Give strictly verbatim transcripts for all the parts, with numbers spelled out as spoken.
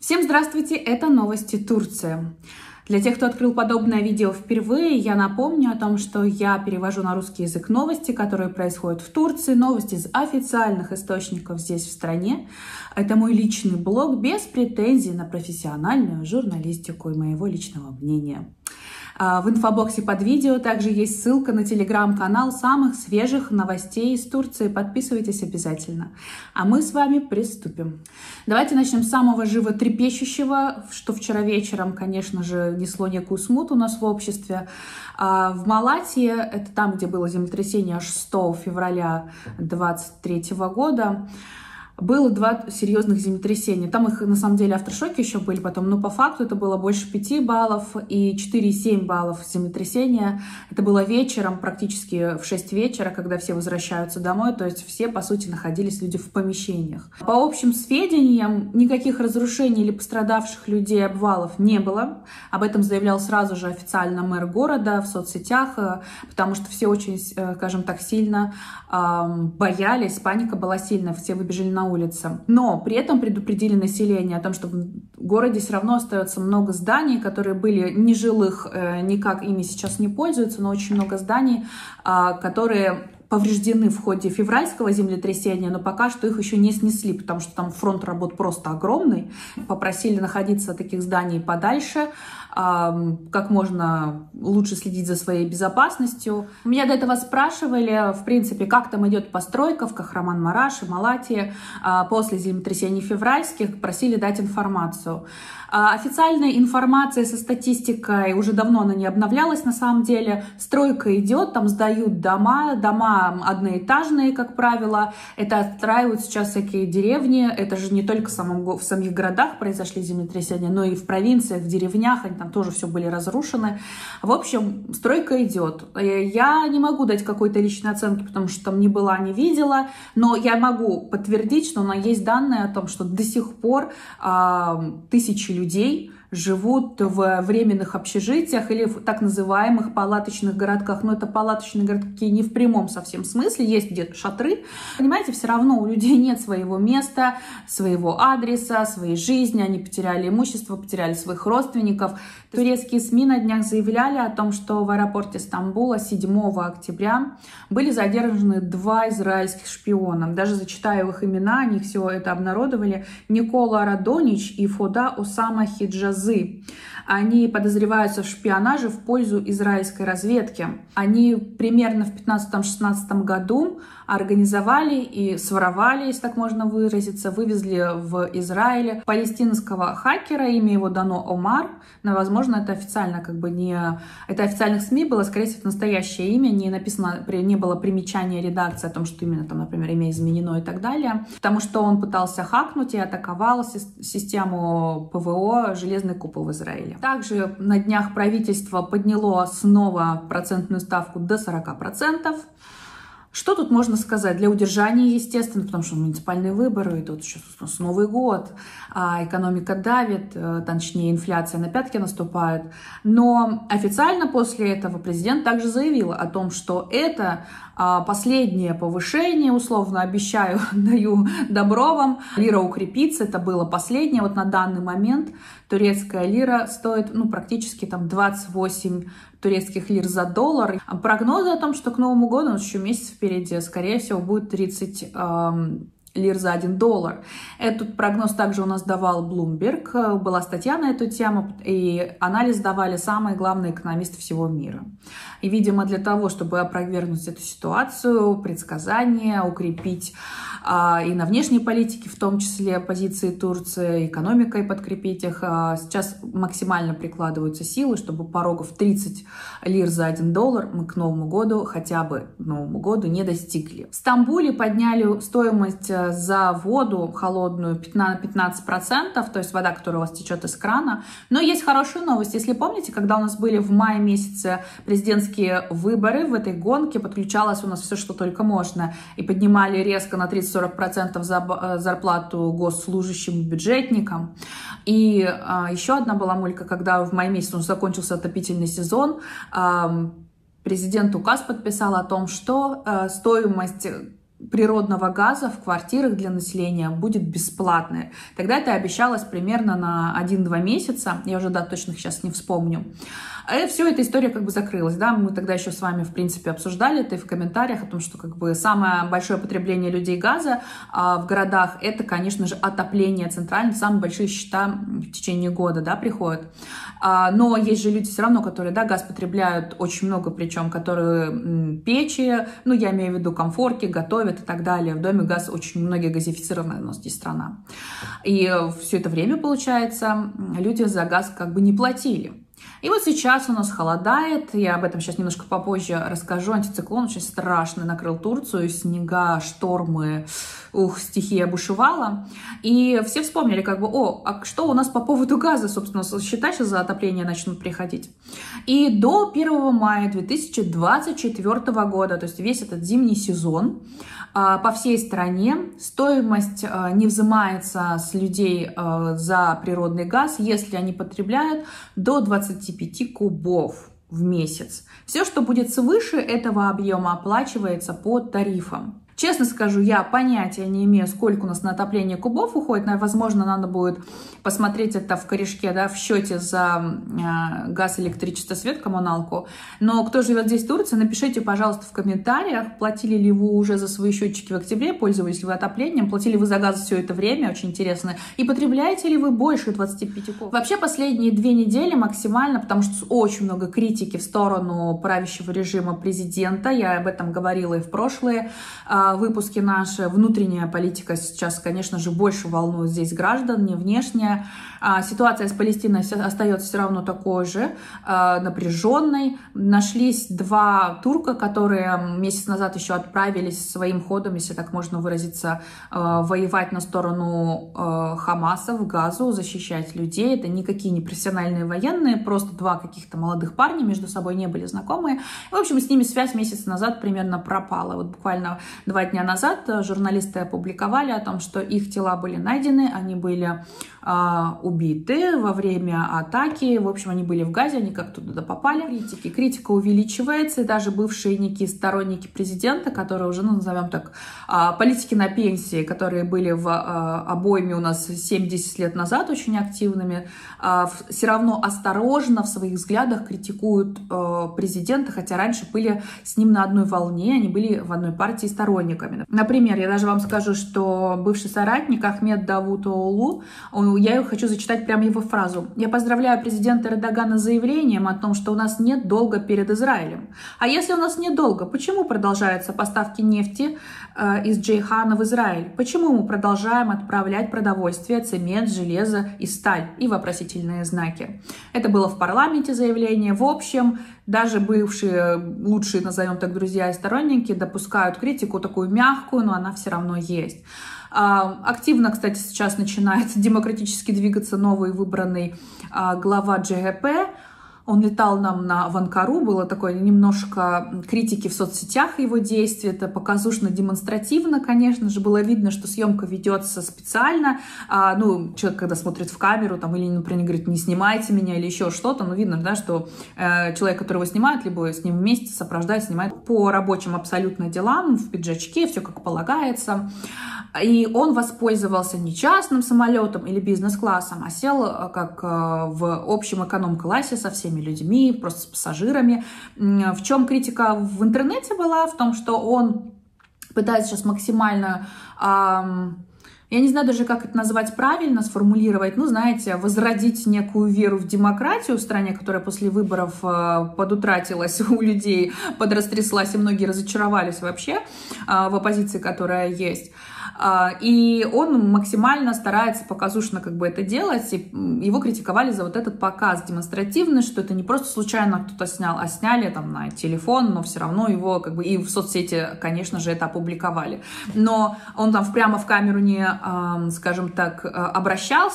Всем здравствуйте, это новости Турции. Для тех, кто открыл подобное видео впервые, я напомню о том, что я перевожу на русский язык новости, которые происходят в Турции, новости из официальных источников здесь в стране. Это мой личный блог без претензий на профессиональную журналистику и моего личного мнения. В инфобоксе под видео также есть ссылка на телеграм-канал самых свежих новостей из Турции. Подписывайтесь обязательно. А мы с вами приступим. Давайте начнем с самого животрепещущего, что вчера вечером, конечно же, несло некую смуту у нас в обществе. В Малатье, это там, где было землетрясение шестого февраля две тысячи двадцать третьего года, было два серьезных землетрясения. Там их, на самом деле, авторшоки еще были потом, но по факту это было больше пяти баллов и четыре и семь баллов землетрясения. Это было вечером, практически в шесть вечера, когда все возвращаются домой, то есть все, по сути, находились люди в помещениях. По общим сведениям, никаких разрушений или пострадавших людей, обвалов не было. Об этом заявлял сразу же официально мэр города в соцсетях, потому что все очень, скажем так, сильно боялись, паника была сильная, все выбежали на улице. Но при этом предупредили население о том, что в городе все равно остается много зданий, которые были нежилых, никак ими сейчас не пользуются, но очень много зданий, которые повреждены в ходе февральского землетрясения, но пока что их еще не снесли, потому что там фронт работ просто огромный. Попросили находиться от таких зданий подальше, как можно лучше следить за своей безопасностью. Меня до этого спрашивали, в принципе, как там идет постройка в Кахраман-Мараше, Малатье после землетрясений февральских, просили дать информацию. Официальная информация со статистикой, уже давно она не обновлялась на самом деле. Стройка идет, там сдают дома, дома одноэтажные, как правило. Это отстраивают сейчас всякие деревни. Это же не только в, самом, в самих городах произошли землетрясения, но и в провинциях, в деревнях, они там тоже все были разрушены. В общем, стройка идет. Я не могу дать какой-то личной оценки, потому что там не была, не видела, но я могу подтвердить, что у нас есть данные о том, что до сих пор э, тысячи людей живут в временных общежитиях или в так называемых палаточных городках. Но это палаточные городки не в прямом совсем смысле, есть где-то шатры. Понимаете, все равно у людей нет своего места, своего адреса, своей жизни, они потеряли имущество, потеряли своих родственников. Турецкие СМИ на днях заявляли о том, что в аэропорте Стамбула седьмого октября были задержаны два израильских шпиона. Даже зачитаю их имена, они все это обнародовали. Никола Радонич и Фода Осама Хиджазы. Они подозреваются в шпионаже в пользу израильской разведки. Они примерно в пятнадцатом-шестнадцатом году организовали и своровали, если так можно выразиться, вывезли в Израиль палестинского хакера, имя его дано Омар, но, возможно, это официально как бы не... Это официальных СМИ было, скорее всего, настоящее имя, не написано, не было примечания редакции о том, что именно там, например, имя изменено и так далее, потому что он пытался хакнуть и атаковал систему ПВО «Железный купол» в Израиле. Также на днях правительство подняло снова процентную ставку до сорока процентов. Что тут можно сказать? Для удержания, естественно, потому что муниципальные выборы, тут сейчас у нас Новый год, а экономика давит, точнее инфляция на пятки наступает. Но официально после этого президент также заявил о том, что это последнее повышение, условно обещаю, даю добро вам, лира укрепится, это было последнее. Вот на данный момент турецкая лира стоит ну, практически там двадцать восемь турецких лир за доллар. Прогнозы о том, что к Новому году, у нас еще месяц впереди, скорее всего, будет тридцать эм, лир за один доллар. Этот прогноз также у нас давал Bloomberg. Была статья на эту тему, и анализ давали самые главные экономисты всего мира. И, видимо, для того, чтобы опровергнуть эту ситуацию, предсказания, укрепить а, и на внешней политике, в том числе позиции Турции, экономикой подкрепить их, а, сейчас максимально прикладываются силы, чтобы порогов тридцать лир за один доллар мы к Новому году, хотя бы к Новому году, не достигли. В Стамбуле подняли стоимость за воду холодную на пятнадцать процентов, то есть вода, которая у вас течет из крана. Но есть хорошая новость. Если помните, когда у нас были в мае месяце президентские выборы, в этой гонке подключалось у нас все, что только можно, и поднимали резко на тридцать-сорок процентов за зарплату госслужащим, бюджетникам. И а, еще одна была мулька, когда в мае месяце уже закончился отопительный сезон, а, президент указ подписал о том, что а, стоимость природного газа в квартирах для населения будет бесплатное. Тогда это обещалось примерно на один-два месяца, я уже дат точных сейчас не вспомню. И все, эта история как бы закрылась, да, мы тогда еще с вами, в принципе, обсуждали это и в комментариях о том, что как бы самое большое потребление людей газа а, в городах, это, конечно же, отопление центральное, самые большие счета в течение года, да, приходят. А, но есть же люди все равно, которые, да, газ потребляют очень много, причем, которые м, печи, ну, я имею в виду комфорки, готовят и так далее. В доме газ очень многие газифицированная у нас здесь страна. И все это время, получается, люди за газ как бы не платили. И вот сейчас у нас холодает, я об этом сейчас немножко попозже расскажу. Антициклон очень страшный накрыл Турцию, снега, штормы, ух, стихия бушевала. И все вспомнили как бы, о, а что у нас по поводу газа, собственно, считай, что за отопление начнут приходить. И до первого мая две тысячи двадцать четвёртого года, то есть весь этот зимний сезон, по всей стране стоимость не взимается с людей за природный газ, если они потребляют до двадцати пяти кубов в месяц. Все, что будет свыше этого объема, оплачивается по тарифам. Честно скажу, я понятия не имею, сколько у нас на отопление кубов уходит. Возможно, надо будет посмотреть это в корешке, да, в счете за э, газ, электричество, свет, коммуналку. Но кто живет здесь в Турции, напишите, пожалуйста, в комментариях, платили ли вы уже за свои счетчики в октябре, пользовались ли вы отоплением, платили вы за газ все это время, очень интересно. И потребляете ли вы больше двадцати пяти кубов? Вообще, последние две недели максимально, потому что очень много критики в сторону правящего режима президента. Я об этом говорила и в прошлые выпуски наши. Внутренняя политика сейчас, конечно же, больше волнует здесь граждан, не внешняя. Ситуация с Палестиной остается все равно такой же, напряженной. Нашлись два турка, которые месяц назад еще отправились своим ходом, если так можно выразиться, воевать на сторону Хамаса в Газу, защищать людей. Это никакие не профессиональные военные, просто два каких-то молодых парня, между собой не были знакомые. В общем, с ними связь месяц назад примерно пропала. Вот буквально два дня назад журналисты опубликовали о том, что их тела были найдены, они были э, убиты во время атаки. В общем, они были в Газе, они как-то туда попали. Критики. Критика увеличивается, и даже бывшие некие сторонники президента, которые уже, ну, назовем так, э, политики на пенсии, которые были в э, обойме у нас семь-десять лет назад очень активными, э, все равно осторожно в своих взглядах критикуют э, президента, хотя раньше были с ним на одной волне, они были в одной партии сторонниками. Например, я даже вам скажу, что бывший соратник Ахмед Давутоглу, я хочу зачитать прямо его фразу. «Я поздравляю президента Эрдогана с заявлением о том, что у нас нет долга перед Израилем. А если у нас нет долга, почему продолжаются поставки нефти э, из Джейхана в Израиль? Почему мы продолжаем отправлять продовольствие, цемент, железо и сталь?» И вопросительные знаки. Это было в парламенте заявление. В общем, даже бывшие лучшие, назовем так, друзья и сторонники допускают критику такую мягкую, но она все равно есть. Активно, кстати, сейчас начинает демократически двигаться новый выбранный глава джи гэ пэ. Он летал нам на, в Анкару, было такое немножко критики в соцсетях его действий, это показушно-демонстративно, конечно же, было видно, что съемка ведется специально, а, ну, человек, когда смотрит в камеру, там, или, например, говорит, не снимайте меня, или еще что-то, ну, видно, да, что э, человек, которого снимают, либо с ним вместе сопровождает, снимает по рабочим абсолютно делам, в пиджачке, все как полагается, и он воспользовался не частным самолетом или бизнес-классом, а сел как в общем эконом-классе со всеми людьми, просто с пассажирами. В чем критика в интернете была? В том, что он пытается сейчас максимально, эм, я не знаю даже, как это назвать правильно, сформулировать, ну, знаете, возродить некую веру в демократию в стране, которая после выборов э, подутратилась у людей, подрастряслась, и многие разочаровались вообще э, в оппозиции, которая есть. И он максимально старается показушно как бы это делать, и его критиковали за вот этот показ демонстративный, что это не просто случайно кто-то снял, а сняли там на телефон, но все равно его как бы и в соцсети, конечно же, это опубликовали. Но он там прямо в камеру не, скажем так, обращался,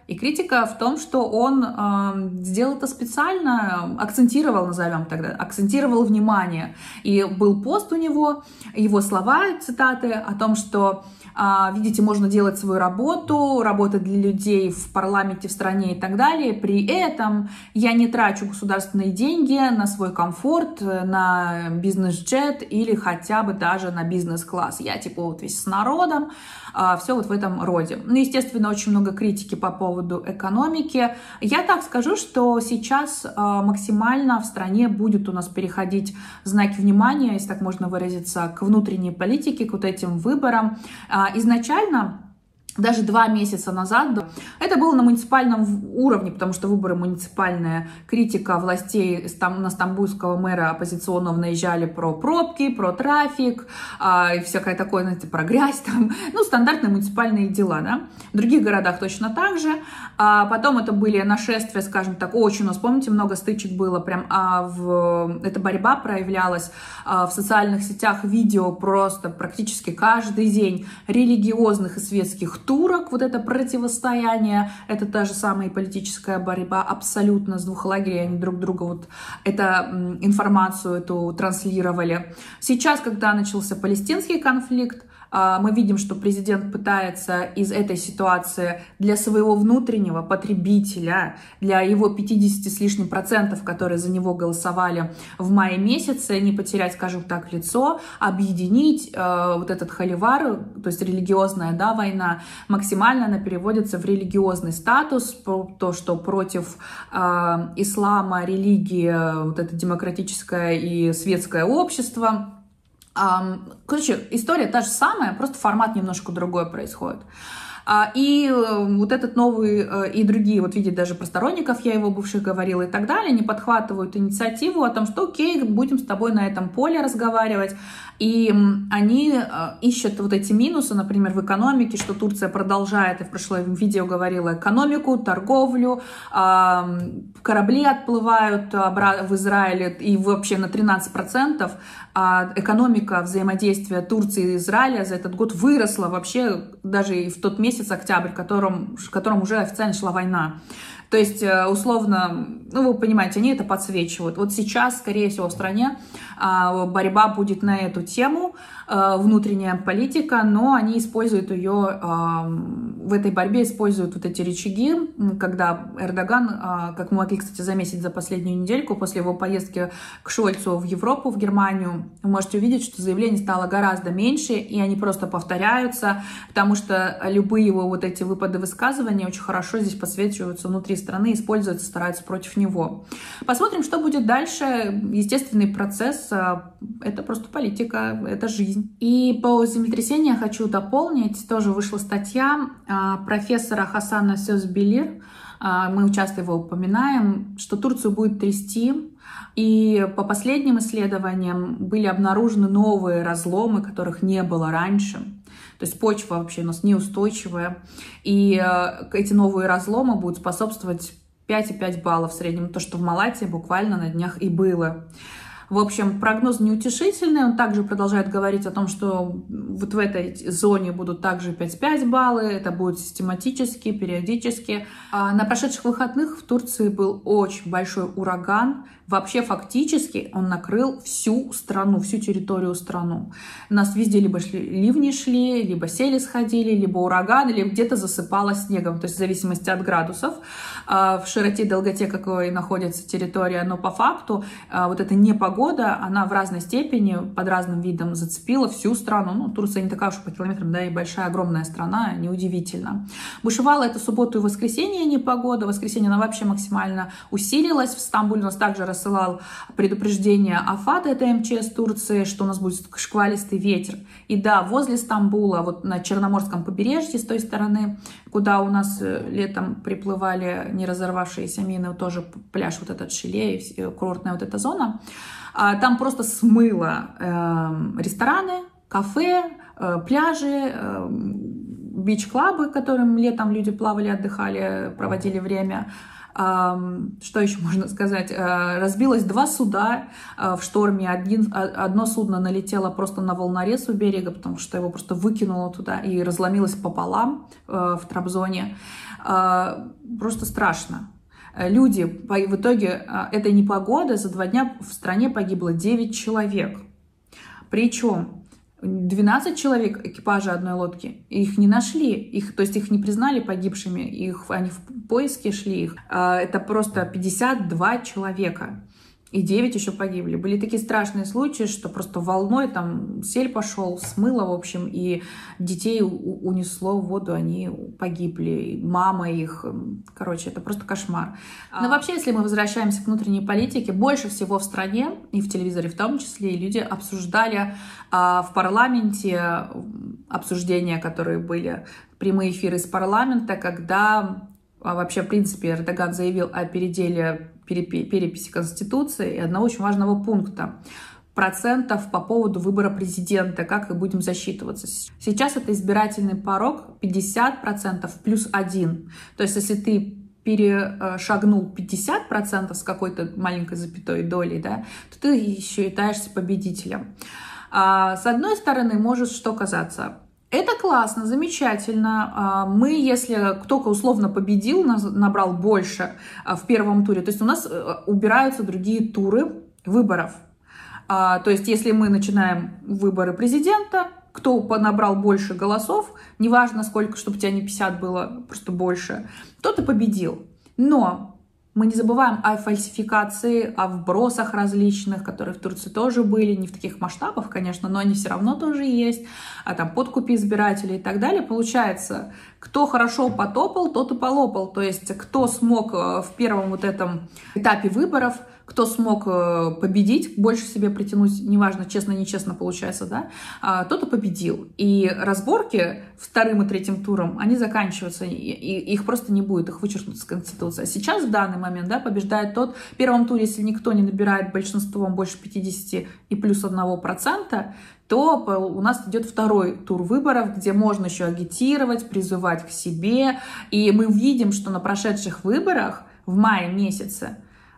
И критика в том, что он э, сделал это специально, акцентировал, назовем тогда, акцентировал внимание. И был пост у него, его слова, цитаты о том, что, э, видите, можно делать свою работу, работать для людей в парламенте, в стране и так далее. При этом я не трачу государственные деньги на свой комфорт, на бизнес-джет или хотя бы даже на бизнес-класс. Я типа вот весь с народом, э, все вот в этом роде. Ну, естественно, очень много критики по поводу поводу экономики. Я так скажу, что сейчас э, максимально в стране будет у нас переходить знаки внимания, если так можно выразиться, к внутренней политике, к вот этим выборам. Э, изначально даже два месяца назад это было на муниципальном уровне, потому что выборы муниципальные, критика властей на стамбульского мэра оппозиционного наезжали про пробки, про трафик, и всякое такое, знаете, про грязь, там, ну, стандартные муниципальные дела, да. В других городах точно так же. А потом это были нашествия, скажем так, очень, у нас, помните, много стычек было, прям, а в... эта борьба проявлялась а, в социальных сетях, видео просто практически каждый день религиозных и светских турок, вот это противостояние, это та же самая политическая борьба абсолютно с двух лагерей, они друг друга вот это, информацию эту транслировали. Сейчас, когда начался палестинский конфликт, мы видим, что президент пытается из этой ситуации для своего внутреннего потребителя, для его пятидесяти с лишним процентов, которые за него голосовали в мае месяце, не потерять, скажем так, лицо, объединить э, вот этот холивар, то есть религиозная, да, война, максимально она переводится в религиозный статус, то, что против э, ислама, религии, вот это демократическое и светское общество. Короче, история та же самая, просто формат немножко другой происходит. И вот этот новый, и другие, вот видите, даже про сторонников я его бывших говорила и так далее, они подхватывают инициативу о том, что окей, будем с тобой на этом поле разговаривать. И они ищут вот эти минусы, например, в экономике, что Турция продолжает, я в прошлом видео говорила, экономику, торговлю, корабли отплывают в Израиле и вообще на тринадцать процентов экономика взаимодействия Турции и Израиля за этот год выросла вообще даже и в тот месяц, октябрь, в котором, в котором уже официально шла война. То есть, условно, ну, вы понимаете, они это подсвечивают. Вот сейчас, скорее всего, в стране борьба будет на эту тему, внутренняя политика, но они используют ее, в этой борьбе используют вот эти рычаги, когда Эрдоган, как мы могли, кстати, заметить за последнюю недельку, после его поездки к Шольцу в Европу, в Германию, вы можете увидеть, что заявлений стало гораздо меньше, и они просто повторяются, потому что любые его вот эти выпады высказывания очень хорошо здесь подсвечиваются внутри страны, используются, стараются против него. Посмотрим, что будет дальше. Естественный процесс, это просто политика, это жизнь. И по землетрясению хочу дополнить, тоже вышла статья профессора Хасана Сөзбелир, мы часто его упоминаем, что Турцию будет трясти, и по последним исследованиям были обнаружены новые разломы, которых не было раньше. То есть почва вообще у нас неустойчивая, и эти новые разломы будут способствовать пять и пять баллов в среднем, то, что в Малатии буквально на днях и было. В общем, прогноз неутешительный. Он также продолжает говорить о том, что вот в этой зоне будут также пять и пять баллов. Это будет систематически, периодически. На прошедших выходных в Турции был очень большой ураган. Вообще, фактически, он накрыл всю страну, всю территорию страны. У нас везде либо шли, ливни шли, либо сели сходили, либо ураган, или где-то засыпало снегом. То есть в зависимости от градусов, в широте и долготе, какой находится территория. Но по факту вот эта непогода, она в разной степени, под разным видом зацепила всю страну. Ну, Турция не такая уж по километрам, да, и большая, огромная страна, неудивительно. Бушевала это субботу и воскресенье непогода. В воскресенье она вообще максимально усилилась. В Стамбуле у нас также рассылал предупреждение АФАД, это эм че эс Турции, что у нас будет шквалистый ветер. И да, возле Стамбула, вот на Черноморском побережье, с той стороны, куда у нас летом приплывали не разорвавшиеся мины, тоже пляж вот этот Шиле, курортная вот эта зона, там просто смыло рестораны, кафе, пляжи, бич-клабы, которым летом люди плавали, отдыхали, проводили время. Что еще можно сказать? Разбилось два суда в шторме. Один, одно судно налетело просто на волнорез у берега, потому что его просто выкинуло туда и разломилось пополам в Трабзоне. Просто страшно. Люди, в итоге этой непогоды за два дня в стране погибло девять человек. Причем двенадцать человек экипажа одной лодки, их не нашли, их, то есть их не признали погибшими, их, они в поиске шли их. Это просто пятьдесят два человека. И девять еще погибли. Были такие страшные случаи, что просто волной там сель пошел, смыло, в общем, и детей унесло в воду, они погибли, мама их. Короче, это просто кошмар. Но вообще, если мы возвращаемся к внутренней политике, больше всего в стране, и в телевизоре в том числе, люди обсуждали а, в парламенте обсуждения, которые были, прямые эфиры из парламента, когда а, вообще, в принципе, Эрдоган заявил о переделе переписи Конституции и одного очень важного пункта процентов по поводу выбора президента, как и будем засчитываться. Сейчас это избирательный порог пятьдесят процентов плюс один. То есть если ты перешагнул пятьдесят процентов с какой-то маленькой запятой долей, да, то ты еще считаешься победителем. А с одной стороны, может что казаться. Это классно, замечательно. Мы, если кто-то условно победил, набрал больше в первом туре, то есть у нас убираются другие туры выборов. То есть если мы начинаем выборы президента, кто набрал больше голосов, неважно сколько, чтобы у тебя не пятьдесят было, просто больше, тот и победил. Но мы не забываем о фальсификации, о вбросах различных, которые в Турции тоже были, не в таких масштабах, конечно, но они все равно тоже есть, а там подкупе избирателей и так далее. Получается, кто хорошо потопал, тот и полопал. То есть кто смог в первом вот этом этапе выборов, кто смог победить, больше себе притянуть, неважно, честно-нечестно получается, да, тот и победил. И разборки вторым и третьим туром, они заканчиваются, и их просто не будет, их вычеркнут с Конституции. А сейчас, в данный момент, да, побеждает тот, в первом туре, если никто не набирает большинством больше пятидесяти и плюс одного процента, то у нас идет второй тур выборов, где можно еще агитировать, призывать к себе. И мы видим, что на прошедших выборах в мае месяце,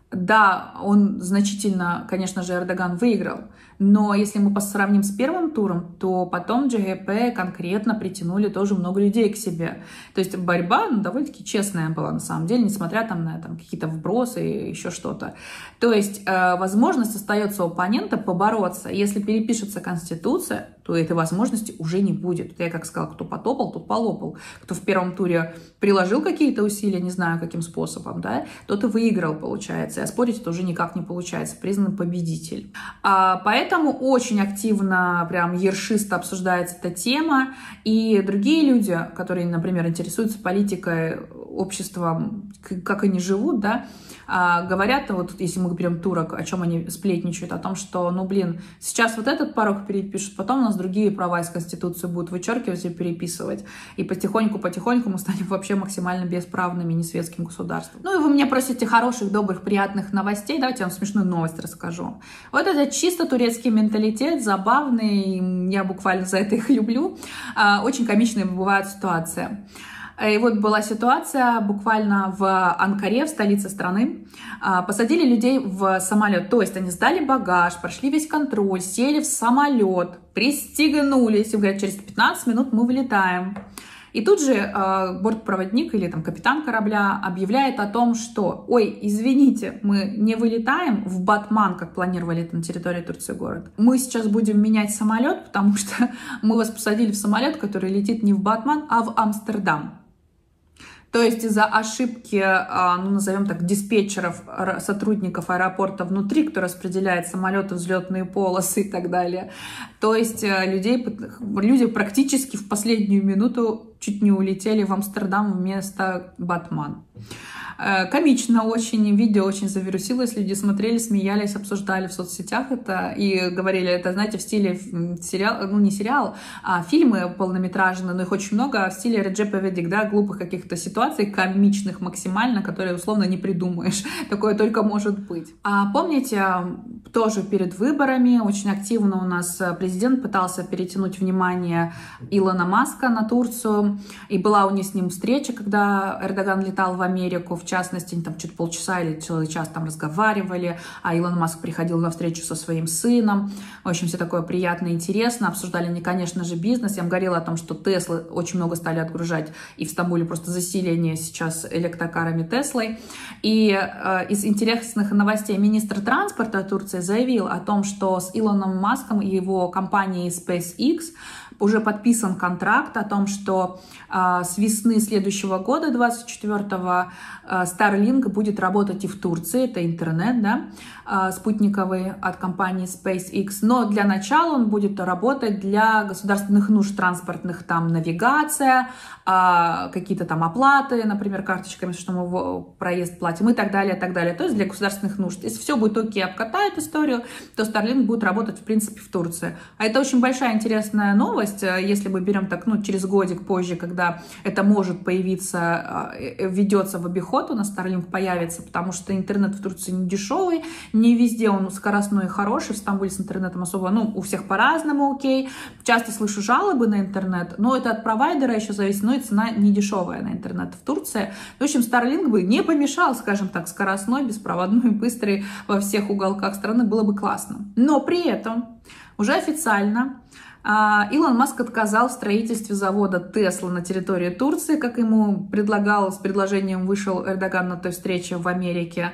да, он значительно, конечно же, Эрдоган выиграл, но если мы сравним с первым туром, то потом джей эйч пи конкретно притянули тоже много людей к себе. То есть борьба ну, довольно-таки честная была на самом деле, несмотря там, на там, какие-то вбросы и еще что-то. То есть э, возможность остается у оппонента побороться. Если перепишется Конституция, то этой возможности уже не будет. Я как сказала, кто потопал, тот полопал. Кто в первом туре приложил какие-то усилия, не знаю каким способом, да, тот и выиграл, получается. И оспорить это уже никак не получается. Признан победитель. А, поэтому очень активно, прям ершисто обсуждается эта тема. И другие люди, которые, например, интересуются политикой, обществом, как они живут, да, говорят, вот если мы берем турок, о чем они сплетничают, о том, что, ну, блин, сейчас вот этот порог перепишут, потом у нас другие права из Конституции будут вычеркивать и переписывать. И потихоньку-потихоньку мы станем вообще максимально бесправными, несветским государством. Ну и вы меня просите хороших, добрых, приятных новостей. Давайте я вам смешную новость расскажу. Вот это чисто турецкий менталитет, забавный, я буквально за это их люблю. Очень комичные бывают ситуации. И вот была ситуация буквально в Анкаре, в столице страны. Посадили людей в самолет. То есть они сдали багаж, прошли весь контроль, сели в самолет, пристегнулись. И говорят, через пятнадцать минут мы вылетаем. И тут же э, бортпроводник или там капитан корабля объявляет о том, что, ой, извините, мы не вылетаем в Батман, как планировали это на территории Турции город. Мы сейчас будем менять самолет, потому что мы вас посадили в самолет, который летит не в Батман, а в Амстердам. То есть из-за ошибки, ну, назовем так, диспетчеров, сотрудников аэропорта внутри, кто распределяет самолеты, взлетные полосы и так далее. То есть людей, люди практически в последнюю минуту чуть не улетели в Амстердам вместо Батман. Комично очень, видео очень завирусилось, люди смотрели, смеялись, обсуждали в соцсетях это и говорили, это, знаете, в стиле сериал, ну не сериал, а фильмы полнометражные, но их очень много, в стиле Реджеп Эведик, да, глупых каких-то ситуаций, комичных максимально, которые условно не придумаешь. Такое только может быть. А помните, тоже перед выборами очень активно у нас президент пытался перетянуть внимание Илона Маска на Турцию, и была у них с ним встреча, когда Эрдоган летал в Америку в в частности, они там что-то полчаса или целый час там разговаривали, а Илон Маск приходил на встречу со своим сыном. В общем, все такое приятно и интересно. Обсуждали они, конечно же, бизнес. Я вам говорила о том, что Теслы очень много стали отгружать, и в Стамбуле просто заселение сейчас электрокарами Теслой. И э, из интересных новостей министр транспорта Турции заявил о том, что с Илоном Маском и его компанией SpaceX уже подписан контракт о том, что э, с весны следующего года, двадцать четвёртого, э, Starlink будет работать и в Турции. Это интернет, да, э, спутниковый от компании SpaceX. Но для начала он будет работать для государственных нужд транспортных, там навигация, э, какие-то там оплаты, например, карточками, что мы в проезд платим и так далее, и так далее. То есть для государственных нужд. Если все будет окей, обкатает историю, то Starlink будет работать, в принципе, в Турции. А это очень большая интересная новость. Если мы берем так, ну, через годик позже, когда это может появиться, введется в обиход, у нас Starlink появится, потому что интернет в Турции не дешевый, не везде он скоростной и хороший, в Стамбуле с интернетом особо, ну, у всех по-разному, окей. Часто слышу жалобы на интернет, но это от провайдера еще зависит, но и цена не дешевая на интернет в Турции. В общем, Starlink бы не помешал, скажем так, скоростной, беспроводной, быстрый во всех уголках страны, было бы классно. Но при этом уже официально Илон Маск отказал в строительстве завода Тесла на территории Турции, как ему предлагал, с предложением вышел Эрдоган на той встрече в Америке.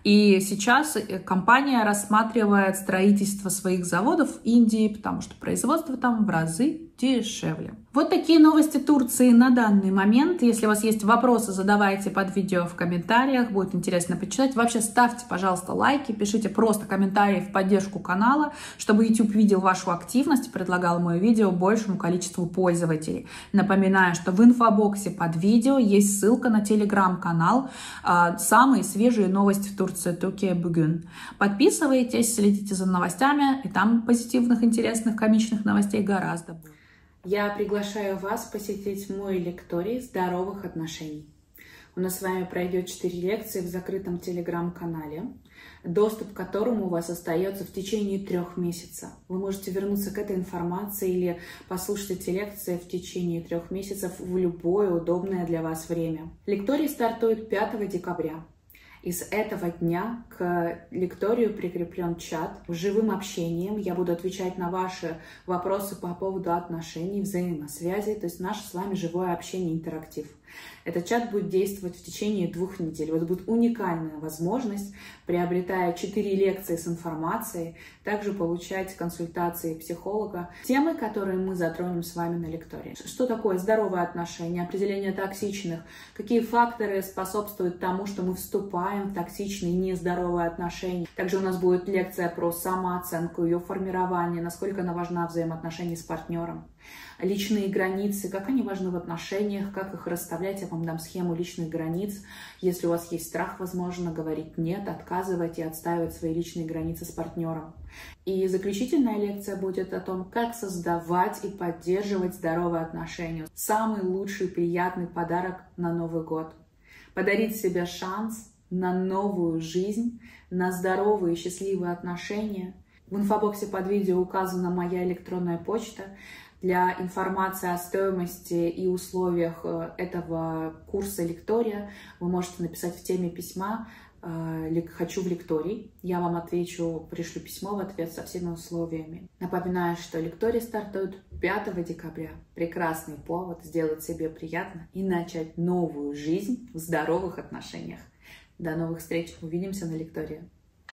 И сейчас компания рассматривает строительство своих заводов в Индии, потому что производство там в разы дешевле. Вот такие новости Турции на данный момент. Если у вас есть вопросы, задавайте под видео в комментариях, будет интересно почитать. Вообще ставьте, пожалуйста, лайки, пишите просто комментарии в поддержку канала, чтобы YouTube видел вашу активность и предлагал мое видео большему количеству пользователей. Напоминаю, что в инфобоксе под видео есть ссылка на телеграм-канал «Самые свежие новости в Турции Türkiye Bugün». Подписывайтесь, следите за новостями, и там позитивных, интересных, комичных новостей гораздо больше. Я приглашаю вас посетить мой лекторий здоровых отношений. У нас с вами пройдет четыре лекции в закрытом телеграм-канале, доступ к которому у вас остается в течение трех месяцев. Вы можете вернуться к этой информации или послушать эти лекции в течение трех месяцев в любое удобное для вас время. Лекторий стартует пятого декабря. И с этого дня к лекторию прикреплен чат с живым общением. Я буду отвечать на ваши вопросы по поводу отношений, взаимосвязи. То есть наше с вами живое общение, интерактив. Этот чат будет действовать в течение двух недель. У вас будет уникальная возможность, приобретая четыре лекции с информацией, также получать консультации психолога. Темы, которые мы затронем с вами на лектории. Что такое здоровые отношения, определение токсичных, какие факторы способствуют тому, что мы вступаем в токсичные, нездоровые отношения. Также у нас будет лекция про самооценку, ее формирование, насколько она важна в взаимоотношении с партнером. Личные границы, как они важны в отношениях, как их расставлять. Я вам дам схему личных границ. Если у вас есть страх, возможно, говорить нет, отказывать и отстаивать свои личные границы с партнером. И заключительная лекция будет о том, как создавать и поддерживать здоровые отношения. Самый лучший приятный подарок на Новый год. Подарить себе шанс на новую жизнь, на здоровые и счастливые отношения. В инфобоксе под видео указана моя электронная почта. Для информации о стоимости и условиях этого курса лектория вы можете написать в теме письма «Хочу в лекторий». Я вам отвечу, пришлю письмо в ответ со всеми условиями. Напоминаю, что лекторий стартует пятого декабря. Прекрасный повод сделать себе приятно и начать новую жизнь в здоровых отношениях. До новых встреч. Увидимся на лектории.